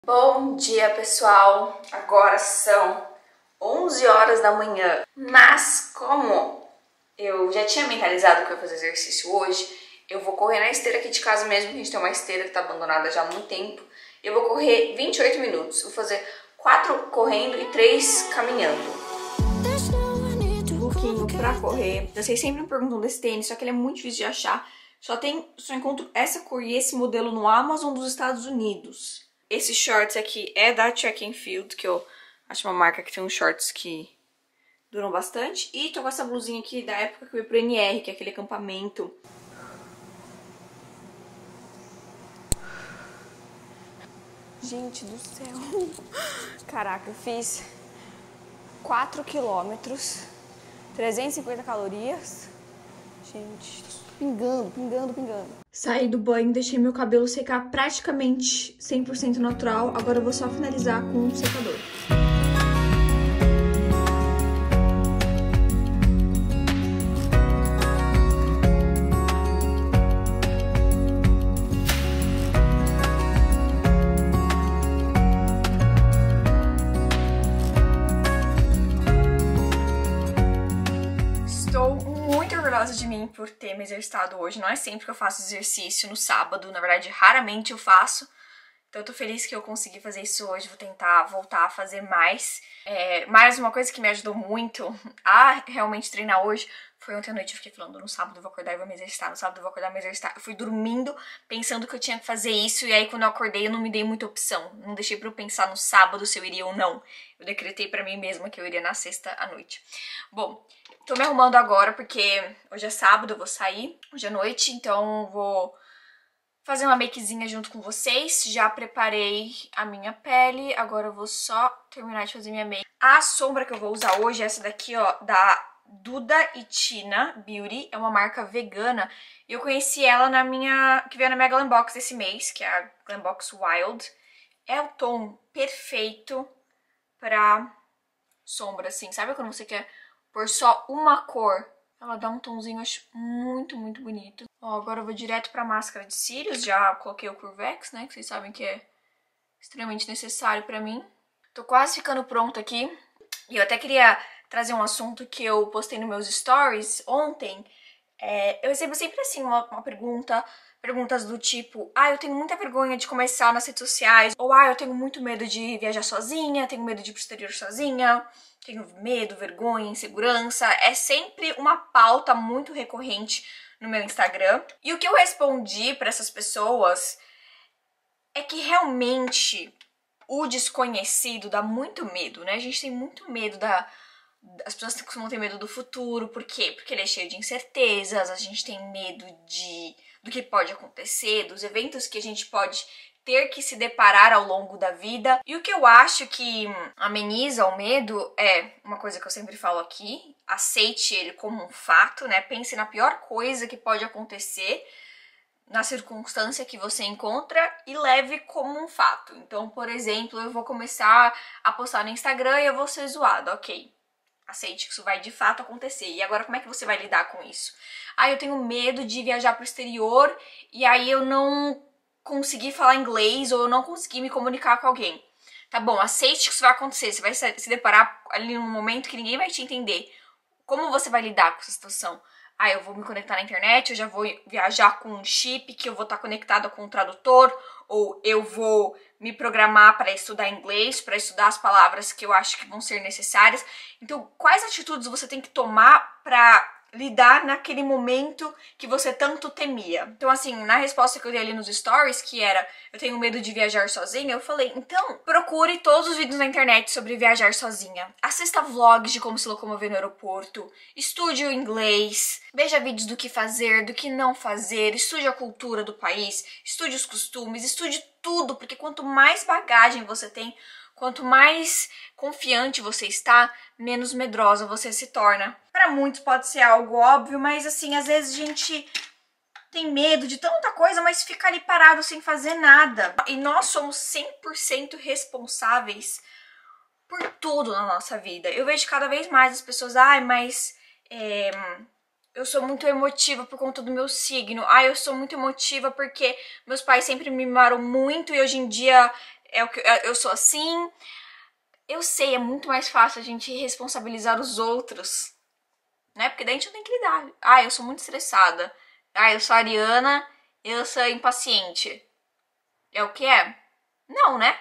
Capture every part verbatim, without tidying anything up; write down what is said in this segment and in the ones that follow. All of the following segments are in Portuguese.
Bom dia, pessoal! Agora são onze horas da manhã, mas como eu já tinha mentalizado que eu ia fazer exercício hoje, eu vou correr na esteira aqui de casa mesmo, que a gente tem uma esteira que tá abandonada já há muito tempo. Eu vou correr vinte e oito minutos, vou fazer quatro correndo e três caminhando. Lookinho pra correr. Vocês sempre me perguntam desse tênis, só que ele é muito difícil de achar. Só tem, só encontro essa cor e esse modelo no Amazon dos Estados Unidos. Esse shorts aqui é da Track and Field, que eu acho uma marca que tem uns shorts que duram bastante. E tô com essa blusinha aqui da época que eu ia pro N R, que é aquele acampamento. Gente do céu. Caraca, eu fiz quatro quilômetros, trezentas e cinquenta calorias. Gente, pingando, pingando, pingando. Saí do banho, deixei meu cabelo secar praticamente cem por cento natural. Agora eu vou só finalizar com um secador. De mim por ter me exercitado hoje. Não é sempre que eu faço exercício no sábado, na verdade raramente eu faço, então eu tô feliz que eu consegui fazer isso hoje. Vou tentar voltar a fazer mais. É, mais uma coisa que me ajudou muito a realmente treinar hoje foi ontem à noite. Eu fiquei falando, no sábado eu vou acordar e vou me exercitar, no sábado eu vou acordar e me exercitar. Eu fui dormindo pensando que eu tinha que fazer isso, e aí quando eu acordei eu não me dei muita opção, não deixei pra eu pensar no sábado se eu iria ou não. Eu decretei pra mim mesma que eu iria na sexta à noite. Bom, tô me arrumando agora porque hoje é sábado, eu vou sair hoje à noite, então vou fazer uma makezinha junto com vocês. Já preparei a minha pele, agora eu vou só terminar de fazer minha make. A sombra que eu vou usar hoje é essa daqui, ó, da Duda e Tina Beauty, é uma marca vegana. E eu conheci ela na minha, que veio na minha Glambox esse mês, que é a Glambox Wild. É o tom perfeito pra sombra, assim, sabe quando você quer por só uma cor? Ela dá um tomzinho, eu acho muito, muito bonito. Ó, agora eu vou direto pra máscara de cílios. Já coloquei o Curvex, né, que vocês sabem que é extremamente necessário pra mim. Tô quase ficando pronta aqui. E eu até queria trazer um assunto que eu postei nos meus stories ontem. É, eu recebo sempre, assim, uma, uma pergunta... Perguntas do tipo, ah, eu tenho muita vergonha de começar nas redes sociais. Ou, ah, eu tenho muito medo de viajar sozinha, tenho medo de ir pro exterior sozinha. Tenho medo, vergonha, insegurança. É sempre uma pauta muito recorrente no meu Instagram. E o que eu respondi para essas pessoas é que realmente o desconhecido dá muito medo, né? A gente tem muito medo da... As pessoas costumam ter medo do futuro. Por quê? Porque ele é cheio de incertezas. A gente tem medo de... do que pode acontecer, dos eventos que a gente pode ter que se deparar ao longo da vida. E o que eu acho que ameniza o medo é uma coisa que eu sempre falo aqui: aceite ele como um fato, né? Pense na pior coisa que pode acontecer na circunstância que você encontra e leve como um fato. Então, por exemplo, eu vou começar a postar no Instagram e eu vou ser zoada, ok. Aceite que isso vai de fato acontecer. E agora, como é que você vai lidar com isso? Ah, eu tenho medo de viajar pro exterior e aí eu não conseguir falar inglês ou eu não conseguir me comunicar com alguém. Tá bom, aceite que isso vai acontecer. Você vai se deparar ali num momento que ninguém vai te entender. Como você vai lidar com essa situação? Ah, eu vou me conectar na internet, eu já vou viajar com um chip que eu vou estar conectada com um tradutor, ou eu vou me programar para estudar inglês, para estudar as palavras que eu acho que vão ser necessárias. Então, quais atitudes você tem que tomar para lidar naquele momento que você tanto temia? Então, assim, na resposta que eu dei ali nos stories, que era, eu tenho medo de viajar sozinha, eu falei, então, procure todos os vídeos na internet sobre viajar sozinha. Assista vlogs de como se locomover no aeroporto, estude o inglês, veja vídeos do que fazer, do que não fazer, estude a cultura do país, estude os costumes, estude tudo, porque quanto mais bagagem você tem, quanto mais confiante você está, menos medrosa você se torna. Para muitos pode ser algo óbvio, mas assim, às vezes a gente tem medo de tanta coisa, mas fica ali parado sem fazer nada. E nós somos cem por cento responsáveis por tudo na nossa vida. Eu vejo cada vez mais as pessoas, ai, mas é, eu sou muito emotiva por conta do meu signo. Ah, eu sou muito emotiva porque meus pais sempre me mimaram muito e hoje em dia é o que eu sou assim. Eu sei, é muito mais fácil a gente responsabilizar os outros, né? Porque daí a gente não tem que lidar. Ah, eu sou muito estressada. Ah, eu sou ariana, eu sou impaciente. É o que é? Não, né?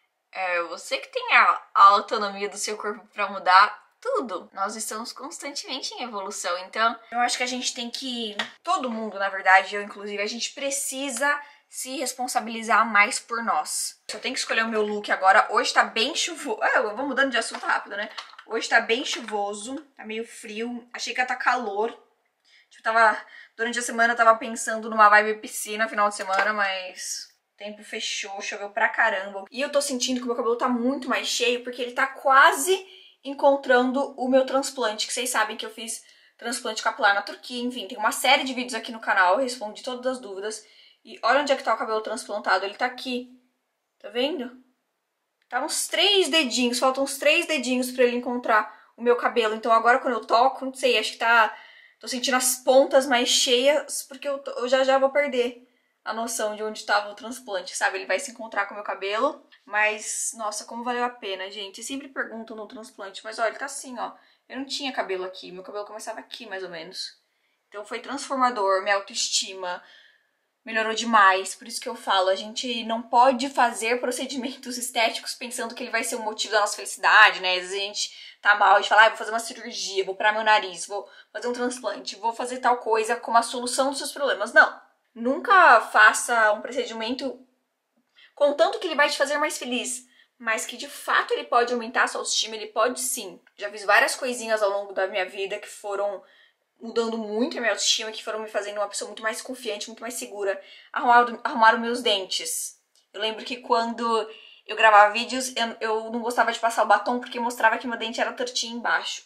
É você que tem a, a autonomia do seu corpo pra mudar tudo. Nós estamos constantemente em evolução, então eu acho que a gente tem que... Todo mundo, na verdade, eu inclusive, a gente precisa se responsabilizar mais por nós. Eu tenho que escolher o meu look agora. Hoje tá bem chuvoso. Ah, eu vou mudando de assunto rápido, né? Hoje tá bem chuvoso, tá meio frio. Achei que ia tá calor. Tipo, tava... Durante a semana eu tava pensando numa vibe piscina final de semana, mas... O tempo fechou, choveu pra caramba. E eu tô sentindo que o meu cabelo tá muito mais cheio, porque ele tá quase encontrando o meu transplante, que vocês sabem que eu fiz transplante capilar na Turquia. Enfim, tem uma série de vídeos aqui no canal, eu respondi todas as dúvidas. E olha onde é que tá o cabelo transplantado, ele tá aqui. Tá vendo? Tá uns três dedinhos, faltam uns três dedinhos pra ele encontrar o meu cabelo. Então agora quando eu toco, não sei, acho que tá... Tô sentindo as pontas mais cheias, porque eu, tô, eu já já vou perder a noção de onde estava o transplante, sabe? Ele vai se encontrar com o meu cabelo, mas, nossa, como valeu a pena, gente. Sempre perguntam no transplante, mas olha, ele tá assim, ó. Eu não tinha cabelo aqui, meu cabelo começava aqui, mais ou menos. Então foi transformador, minha autoestima melhorou demais. Por isso que eu falo, a gente não pode fazer procedimentos estéticos pensando que ele vai ser o motivo da nossa felicidade, né? Às vezes a gente tá mal e fala, ah, vou fazer uma cirurgia, vou operar meu nariz, vou fazer um transplante, vou fazer tal coisa como a solução dos seus problemas. Não. Nunca faça um procedimento contanto que ele vai te fazer mais feliz, mas que de fato ele pode aumentar a sua autoestima, ele pode sim. Já fiz várias coisinhas ao longo da minha vida que foram mudando muito a minha autoestima, que foram me fazendo uma pessoa muito mais confiante, muito mais segura. Arrumaram, arrumaram meus dentes. Eu lembro que quando eu gravava vídeos, eu, eu não gostava de passar o batom porque mostrava que meu dente era tortinho embaixo.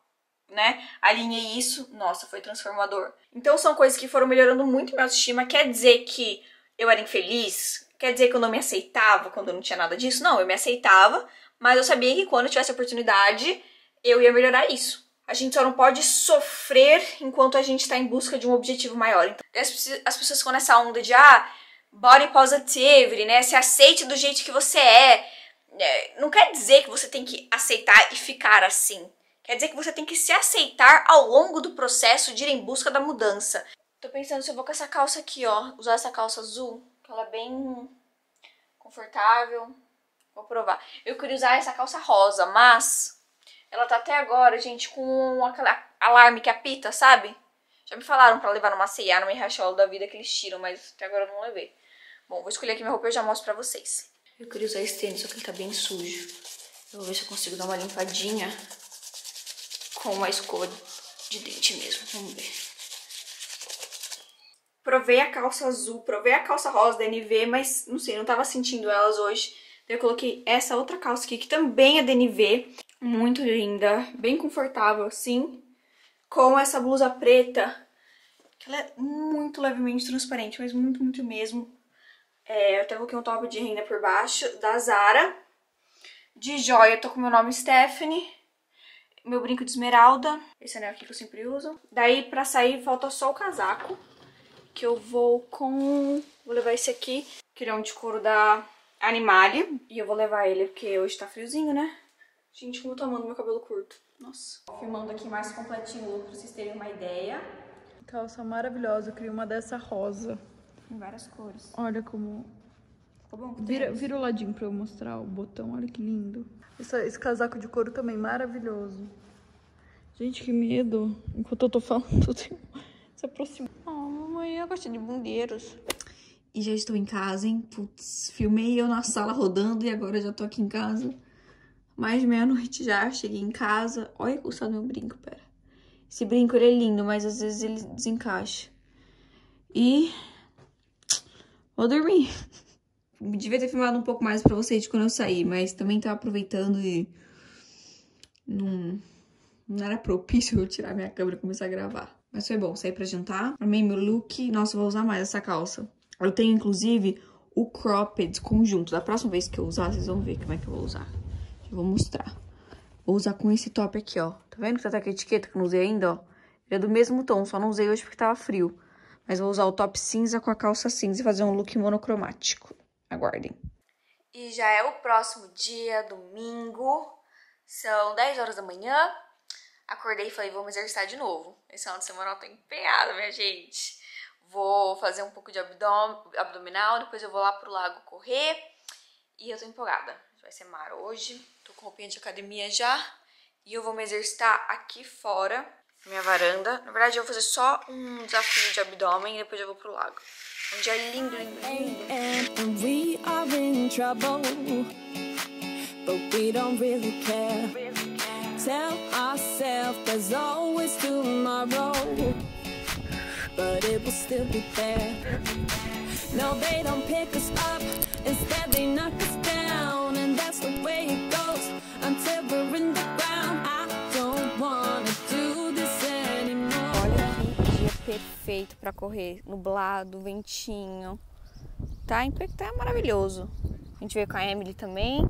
Né? Alinhei isso, nossa, foi transformador. Então são coisas que foram melhorando muito minha autoestima. Quer dizer que eu era infeliz? Quer dizer que eu não me aceitava quando eu não tinha nada disso? Não, eu me aceitava, mas eu sabia que quando eu tivesse oportunidade, eu ia melhorar isso. A gente só não pode sofrer enquanto a gente tá em busca de um objetivo maior. Então, as, as pessoas ficam nessa onda de, ah, body positivity, né? Se aceite do jeito que você é. Não quer dizer que você tem que aceitar e ficar assim. Quer dizer que você tem que se aceitar ao longo do processo de ir em busca da mudança. Tô pensando se eu vou com essa calça aqui, ó. Usar essa calça azul, que ela é bem confortável. Vou provar. Eu queria usar essa calça rosa, mas ela tá até agora, gente, com aquele alarme que apita, sabe? Já me falaram pra levar numa C e A, numa Riachuelo da vida que eles tiram, mas até agora eu não levei. Bom, vou escolher aqui minha roupa e eu já mostro pra vocês. Eu queria usar esse tênis, só que ele tá bem sujo. Eu vou ver se eu consigo dar uma limpadinha com uma escova de dente mesmo, vamos ver. Provei a calça azul, provei a calça rosa da N V, mas não sei, não tava sentindo elas hoje. Daí eu coloquei essa outra calça aqui, que também é da N V, muito linda, bem confortável assim, com essa blusa preta, que ela é muito levemente transparente, mas muito, muito mesmo. É, eu até coloquei um top de renda por baixo, da Zara. De joia, eu tô com o meu nome Stephanie. Meu brinco de esmeralda, esse anel aqui que eu sempre uso. Daí pra sair falta só o casaco, que eu vou com... Vou levar esse aqui, que ele é um de couro da Animale. E eu vou levar ele porque hoje tá friozinho, né? Gente, como eu tô amando meu cabelo curto. Nossa. Filmando aqui mais completinho pra vocês terem uma ideia. Calça maravilhosa, eu queria uma dessa rosa. Em várias cores. Olha como... Ficou bom? Vira, vira o ladinho pra eu mostrar o botão, olha que lindo. Esse, esse casaco de couro também, maravilhoso. Gente, que medo. Enquanto eu tô falando, tem... se aproxima. Oh, mamãe, eu gosto de bundeiros. E já estou em casa, hein? Putz, filmei eu na sala rodando e agora já tô aqui em casa. Mais de meia-noite já, cheguei em casa. Olha o custado do meu brinco, pera. Esse brinco, ele é lindo, mas às vezes ele desencaixa. E... vou dormir. Devia ter filmado um pouco mais pra vocês de quando eu saí, mas também tava aproveitando e... Não, não era propício eu tirar minha câmera e começar a gravar. Mas foi bom, saí pra jantar. Amei meu look. Nossa, eu vou usar mais essa calça. Eu tenho, inclusive, o cropped conjunto. Da próxima vez que eu usar, vocês vão ver como é que eu vou usar. Eu vou mostrar. Vou usar com esse top aqui, ó. Tá vendo que tá com a etiqueta que eu não usei ainda, ó? Ele é do mesmo tom, só não usei hoje porque tava frio. Mas vou usar o top cinza com a calça cinza e fazer um look monocromático. Aguardem. E já é o próximo dia, domingo, são dez horas da manhã. Acordei e falei, vou me exercitar de novo. Esse final de semana eu tô empenhada, minha gente. Vou fazer um pouco de abdom abdominal, depois eu vou lá pro lago correr. E eu tô empolgada. Vai ser mar hoje. Tô com roupinha de academia já. E eu vou me exercitar aqui fora, na minha varanda. Na verdade, eu vou fazer só um desafio de abdômen e depois eu vou pro lago. Um dia lindo, lindo, lindo. And we are in trouble, but we don't really care. Tell ourselves there's always tomorrow, but it will still be there. No, they don't pick us up, instead they knock us down, and that's the way it goes until we're in the ground. I don't wanna do this anymore. Olha que dia perfeito pra correr, nublado, ventinho. Tá, tá maravilhoso. A gente veio com a Emily também.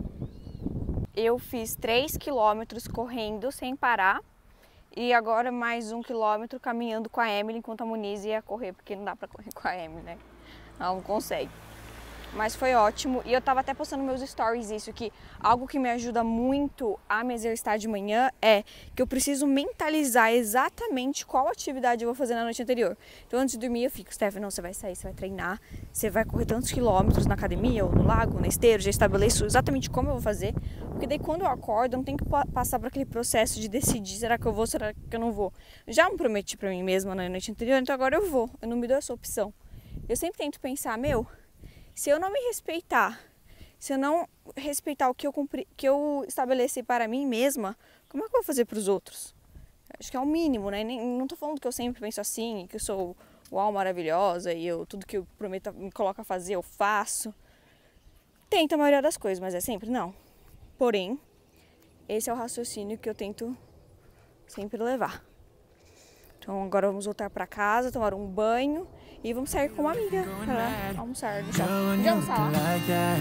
Eu fiz três quilômetros correndo sem parar. E agora mais um quilômetro caminhando com a Emily enquanto a Muniz ia correr, porque não dá pra correr com a Emily, né? Ela não consegue. Mas foi ótimo. E eu tava até postando nos meus stories isso, que algo que me ajuda muito a me exercitar de manhã é que eu preciso mentalizar exatamente qual atividade eu vou fazer na noite anterior. Então antes de dormir eu fico, Steph, não, você vai sair, você vai treinar, você vai correr tantos quilômetros na academia, ou no lago, na esteira, já estabeleço exatamente como eu vou fazer. Porque daí quando eu acordo eu não tenho que passar por aquele processo de decidir, será que eu vou, será que eu não vou. Já me prometi pra mim mesma na noite anterior, então agora eu vou, eu não me dou essa opção. Eu sempre tento pensar, meu, se eu não me respeitar, se eu não respeitar o que eu, cumpri, que eu estabeleci para mim mesma, como é que eu vou fazer para os outros? Acho que é o mínimo, né? Nem, não tô falando que eu sempre penso assim, que eu sou uau, maravilhosa e eu, tudo que eu prometo me coloca a fazer, eu faço. Tento a maioria das coisas, mas é sempre não. Porém, esse é o raciocínio que eu tento sempre levar. Então agora vamos voltar para casa, tomar um banho e vamos sair com uma amiga para almoçar no shopping. Vamos almoçar lá.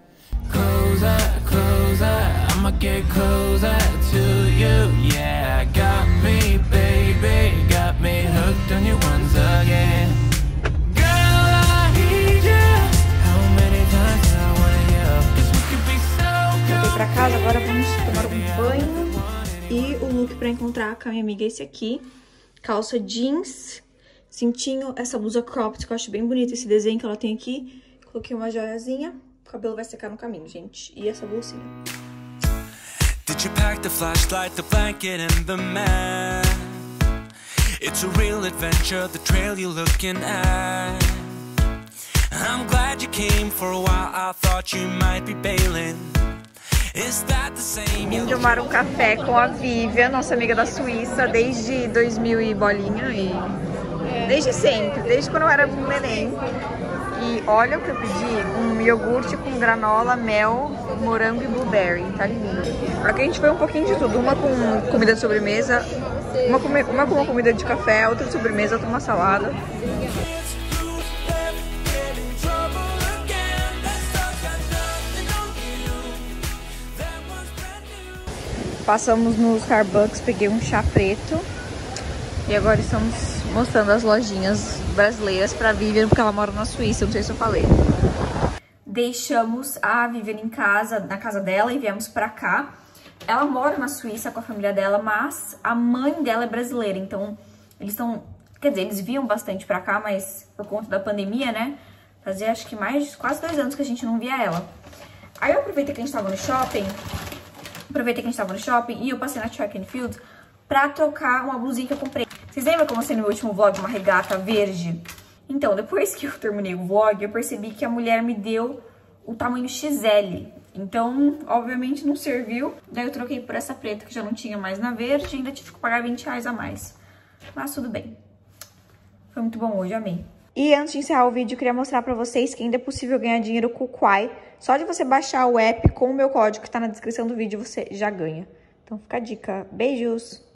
Closer, closer, I'ma get closer to you. Yeah, got me, baby, got me hooked on you once again. Girl, I need you. How many times do I wanna hear? 'Cause we could be so good. Voltei pra casa, agora vamos tomar um banho. E o look pra encontrar com a minha amiga é esse aqui. Calça jeans, cintinho, essa blusa cropped, que eu acho bem bonito esse desenho que ela tem aqui. Coloquei uma joiazinha, o cabelo vai secar no caminho, gente. E essa bolsinha. Did you pack the flashlight, the blanket and the map? It's a real adventure, the trail you're looking at. I'm glad you came for a while, I thought you might be bailing. Vim tomar um café com a Vivian, nossa amiga da Suíça, desde dois mil e bolinha, e desde sempre, desde quando eu era um neném. E olha o que eu pedi, um iogurte com granola, mel, morango e blueberry, tá lindo. Aqui a gente foi um pouquinho de tudo, uma com comida de sobremesa, uma com uma, com uma comida de café, outra de sobremesa, outra uma salada. Passamos no Starbucks, peguei um chá preto e agora estamos mostrando as lojinhas brasileiras para a Vivian, porque ela mora na Suíça, não sei se eu falei. Deixamos a Vivian em casa, na casa dela, e viemos para cá. Ela mora na Suíça com a família dela, mas a mãe dela é brasileira, então eles estão, quer dizer, eles vinham bastante para cá, mas por conta da pandemia, né, fazia acho que mais, quase dois anos que a gente não via ela. Aí eu aproveitei que a gente estava no shopping, Aproveitei que a gente tava no shopping e eu passei na Track and Field pra trocar uma blusinha que eu comprei. Vocês lembram que eu mostrei no meu último vlog uma regata verde? Então, depois que eu terminei o vlog, eu percebi que a mulher me deu o tamanho X L. Então, obviamente não serviu. Daí eu troquei por essa preta que já não tinha mais na verde e ainda tive que pagar vinte reais a mais. Mas tudo bem. Foi muito bom hoje, amei. E antes de encerrar o vídeo, eu queria mostrar pra vocês que ainda é possível ganhar dinheiro com o Kwai. Só de você baixar o app com o meu código que tá na descrição do vídeo, você já ganha. Então fica a dica. Beijos!